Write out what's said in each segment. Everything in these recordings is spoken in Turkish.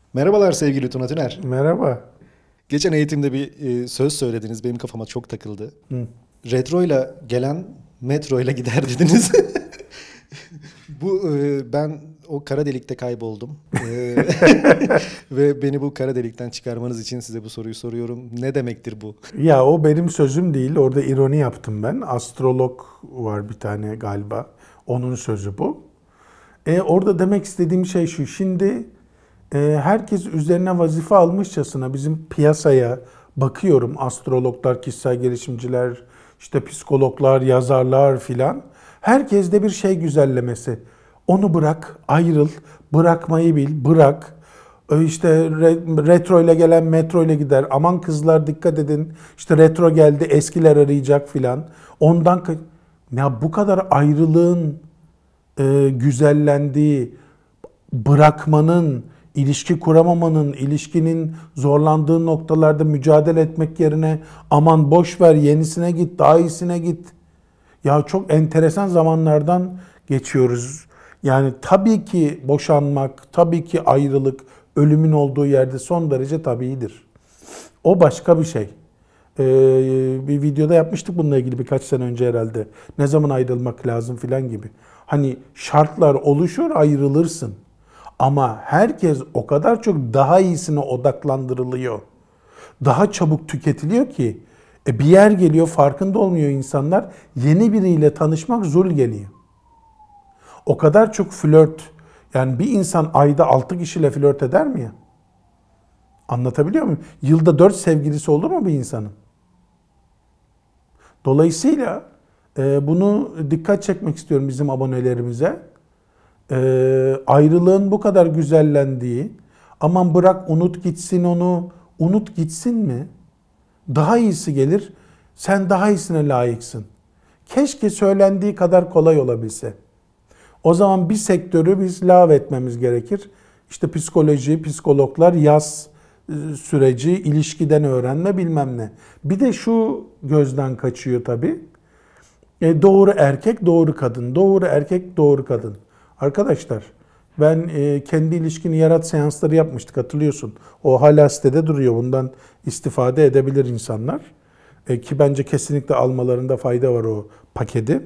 Merhabalar sevgili Tuna Tüner. Merhaba. Geçen eğitimde bir söz söylediniz. Benim kafama çok takıldı. Hı. Retroyla gelen metroyla gider dediniz. Ben o kara delikte kayboldum. Ve beni bu kara delikten çıkarmanız için size bu soruyu soruyorum. Ne demektir bu? Ya o benim sözüm değil. Orada ironi yaptım ben. Astrolog var bir tane galiba. Onun sözü bu. Orada demek istediğim şey şu. Şimdi herkes üzerine vazife almışçasına bizim piyasaya bakıyorum. Astrologlar, kişisel gelişimciler, işte psikologlar, yazarlar filan. Herkeste bir şey güzellemesi. Onu bırak, ayrıl, bırakmayı bil, bırak. İşte retro ile gelen metro ile gider. Aman kızlar dikkat edin. İşte retro geldi, eskiler arayacak filan. Ya bu kadar ayrılığın güzellendiği, bırakmanın, ilişki kuramamanın, ilişkinin zorlandığı noktalarda mücadele etmek yerine aman boş ver, yenisine git, daha iyisine git. Ya çok enteresan zamanlardan geçiyoruz. Yani tabii ki boşanmak, tabii ki ayrılık, ölümün olduğu yerde son derece tabiidir. O başka bir şey. Bir videoda yapmıştık bununla ilgili birkaç sene önce herhalde. Ne zaman ayrılmak lazım filan gibi. Hani şartlar oluşur, ayrılırsın. Ama herkes o kadar çok daha iyisine odaklandırılıyor. Daha çabuk tüketiliyor ki bir yer geliyor, farkında olmuyor insanlar. Yeni biriyle tanışmak zul geliyor. O kadar çok flört, yani bir insan ayda 6 kişiyle flört eder mi ya? Anlatabiliyor muyum? Yılda 4 sevgilisi olur mu bir insanın? Dolayısıyla bunu dikkat çekmek istiyorum bizim abonelerimize. Ayrılığın bu kadar güzellendiği, aman bırak unut gitsin onu, unut gitsin mi? Daha iyisi gelir, sen daha iyisine layıksın. Keşke söylendiği kadar kolay olabilse. O zaman bir sektörü biz lağvetmemiz gerekir. İşte psikoloji, psikologlar, yaz süreci, ilişkiden öğrenme bilmem ne. Bir de şu gözden kaçıyor tabii. Doğru erkek, doğru kadın. Doğru erkek, doğru kadın. Arkadaşlar ben kendi ilişkini yarat seansları yapmıştık, hatırlıyorsun. O hala sitede duruyor. Bundan istifade edebilir insanlar. Ki bence kesinlikle almalarında fayda var o paketi.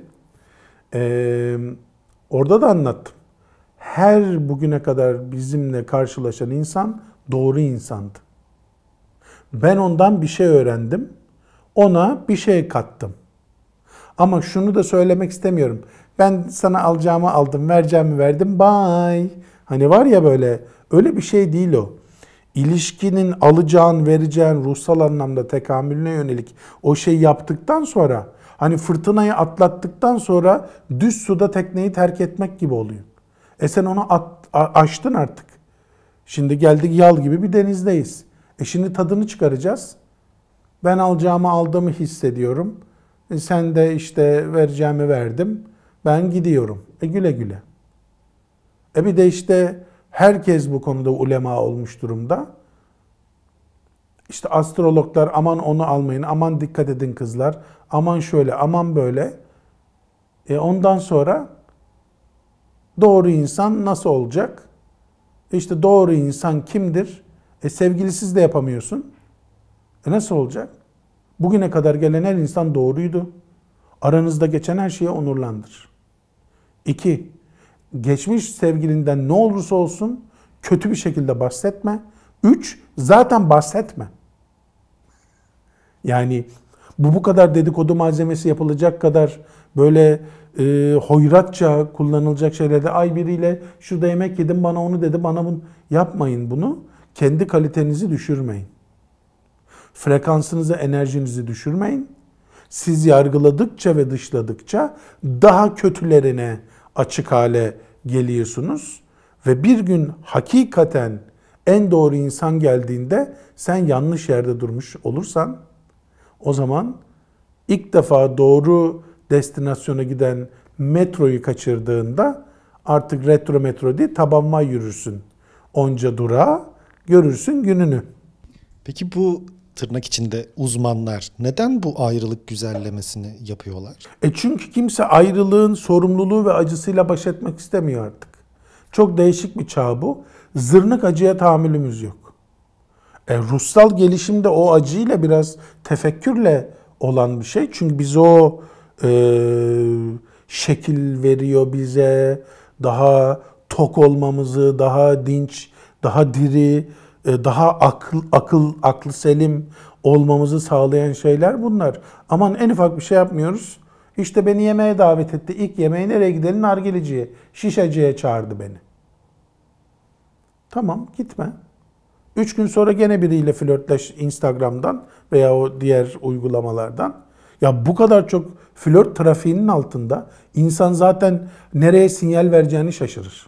Orada da anlattım. Her bugüne kadar bizimle karşılaşan insan doğru insandı. Ben ondan bir şey öğrendim. Ona bir şey kattım. Ama şunu da söylemek istemiyorum. Ben sana alacağımı aldım, vereceğimi verdim. Bye. Hani var ya böyle, öyle bir şey değil o. İlişkinin alacağın, vereceğin ruhsal anlamda tekamülüne yönelik o şeyi yaptıktan sonra, hani fırtınayı atlattıktan sonra düz suda tekneyi terk etmek gibi oluyor. Sen onu aştın artık. Şimdi geldik yal gibi bir denizdeyiz. Şimdi tadını çıkaracağız. Ben alacağımı aldığımı hissediyorum. Sen de işte vereceğimi verdim. Ben gidiyorum. Güle güle. Bir de işte herkes bu konuda ulema olmuş durumda. İşte astrologlar aman onu almayın, aman dikkat edin kızlar, aman şöyle, aman böyle. Ondan sonra doğru insan nasıl olacak? İşte doğru insan kimdir? Sevgilisiz de yapamıyorsun. Nasıl olacak? Bugüne kadar gelen her insan doğruydu. Aranızda geçen her şeyi onurlandır. 2. Geçmiş sevgilinden ne olursa olsun kötü bir şekilde bahsetme. 3. Zaten bahsetme. Yani bu kadar dedikodu malzemesi yapılacak kadar böyle hoyratça kullanılacak şeylerde ay biriyle şurada yemek yedim bana onu dedi bana bunu yapmayın bunu. Kendi kalitenizi düşürmeyin. Frekansınızı, enerjinizi düşürmeyin. Siz yargıladıkça ve dışladıkça daha kötülerine açık hale geliyorsunuz. Ve bir gün hakikaten en doğru insan geldiğinde sen yanlış yerde durmuş olursan o zaman ilk defa doğru destinasyona giden metroyu kaçırdığında artık retro metro değil tabanma yürürsün. Onca durağa görürsün gününü. Peki bu tırnak içinde uzmanlar neden bu ayrılık güzellemesini yapıyorlar? Çünkü kimse ayrılığın sorumluluğu ve acısıyla baş etmek istemiyor artık. Çok değişik bir çağ bu. Zırnık acıya tahammülümüz yok. Ruhsal gelişimde o acıyla biraz tefekkürle olan bir şey. Çünkü biz o şekil veriyor bize, daha tok olmamızı, daha dinç, daha diri, daha aklı selim olmamızı sağlayan şeyler bunlar. Aman en ufak bir şey yapmıyoruz. İşte beni yemeğe davet etti. İlk yemeğe nereye gidelim? Nargileciye, şişeciye çağırdı beni. Tamam, gitme. 3 gün sonra gene biriyle flörtleş Instagram'dan veya o diğer uygulamalardan. Ya bu kadar çok flört trafiğinin altında insan zaten nereye sinyal vereceğini şaşırır.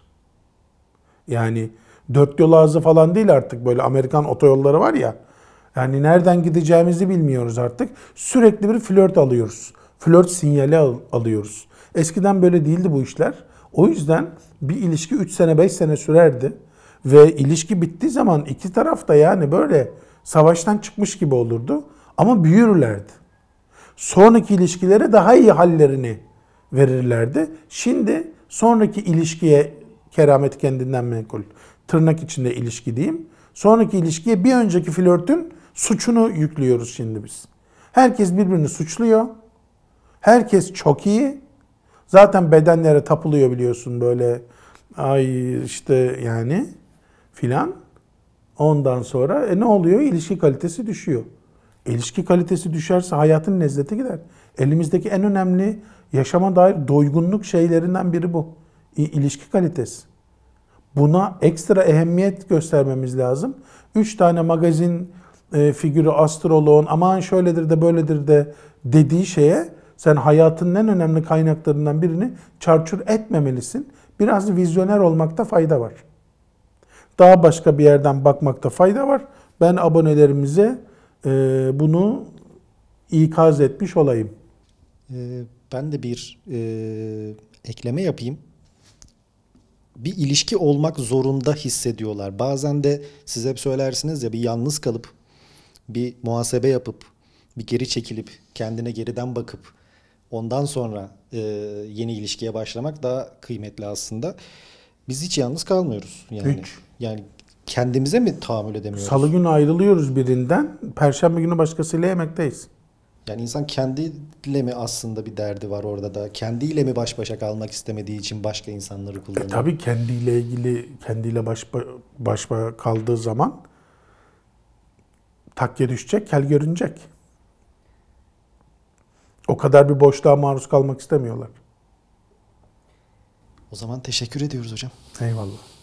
Yani dört yol ağzı falan değil artık, böyle Amerikan otoyolları var ya. Yani nereden gideceğimizi bilmiyoruz artık. Sürekli bir flört alıyoruz. Flört sinyali alıyoruz. Eskiden böyle değildi bu işler. O yüzden bir ilişki 3 sene 5 sene sürerdi. Ve ilişki bittiği zaman iki taraf da yani böyle savaştan çıkmış gibi olurdu. Ama büyürlerdi. Sonraki ilişkilere daha iyi hallerini verirlerdi. Şimdi sonraki ilişkiye keramet kendinden menkul. Tırnak içinde ilişki diyeyim. Sonraki ilişkiye bir önceki flörtün suçunu yüklüyoruz şimdi biz. Herkes birbirini suçluyor. Herkes çok iyi. Zaten bedenlere tapılıyor biliyorsun böyle. Ay işte yani filan. Ondan sonra ne oluyor? İlişki kalitesi düşüyor. İlişki kalitesi düşerse hayatın lezzeti gider. Elimizdeki en önemli yaşama dair doygunluk şeylerinden biri bu. İlişki kalitesi. Buna ekstra ehemmiyet göstermemiz lazım. 3 tane magazin figürü, astroloğun aman şöyledir de böyledir de dediği şeye sen hayatının en önemli kaynaklarından birini çarçur etmemelisin. Biraz vizyoner olmakta fayda var. Daha başka bir yerden bakmakta fayda var. Ben abonelerimize bunu ikaz etmiş olayım. Ben de bir ekleme yapayım. Bir ilişki olmak zorunda hissediyorlar. Bazen de siz hep söylersiniz ya, bir yalnız kalıp, bir muhasebe yapıp, bir geri çekilip, kendine geriden bakıp, ondan sonra yeni ilişkiye başlamak daha kıymetli aslında. Biz hiç yalnız kalmıyoruz. Yani kendimize mi tahammül edemiyoruz? Salı günü ayrılıyoruz birinden, Perşembe günü başkasıyla yemekteyiz. Yani insan kendiyle mi aslında bir derdi var orada da? Kendiyle mi baş başa kalmak istemediği için başka insanları kullanıyor? Tabii kendiyle baş başa kaldığı zaman takke düşecek, kel görünecek. O kadar bir boşluğa maruz kalmak istemiyorlar. O zaman teşekkür ediyoruz hocam. Eyvallah.